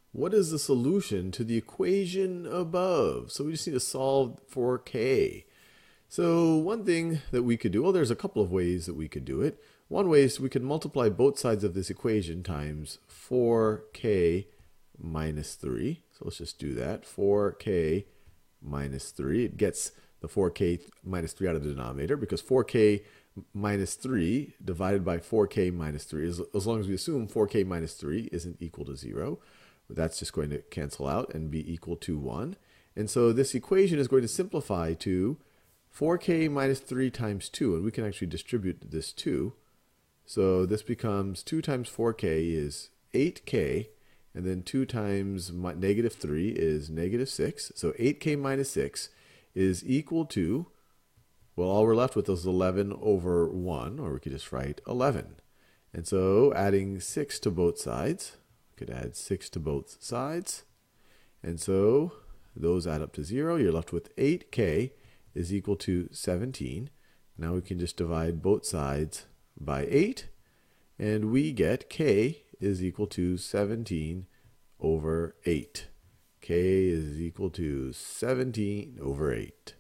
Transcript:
What is the solution to the equation above? So we just need to solve for k. So one thing that we could do, well, there's a couple of ways that we could do it. One way is we could multiply both sides of this equation times 4k minus 3. So let's just do that. 4k minus 3. It gets the 4k minus 3 out of the denominator because 4k minus 3 divided by 4k minus 3, as long as we assume 4k minus 3 isn't equal to 0, that's just going to cancel out and be equal to 1. And so this equation is going to simplify to 4k minus 3 times 2, and we can actually distribute this 2. So this becomes 2 times 4k is 8k, and then 2 times negative 3 is negative 6. So 8k minus 6 is equal to, well, all we're left with is 11 over 1, or we could just write 11. And so adding 6 to both sides, we could add 6 to both sides. And so those add up to 0. You're left with 8k is equal to 17. Now we can just divide both sides by 8, and we get k is equal to 17 over 8. K is equal to 17 over 8.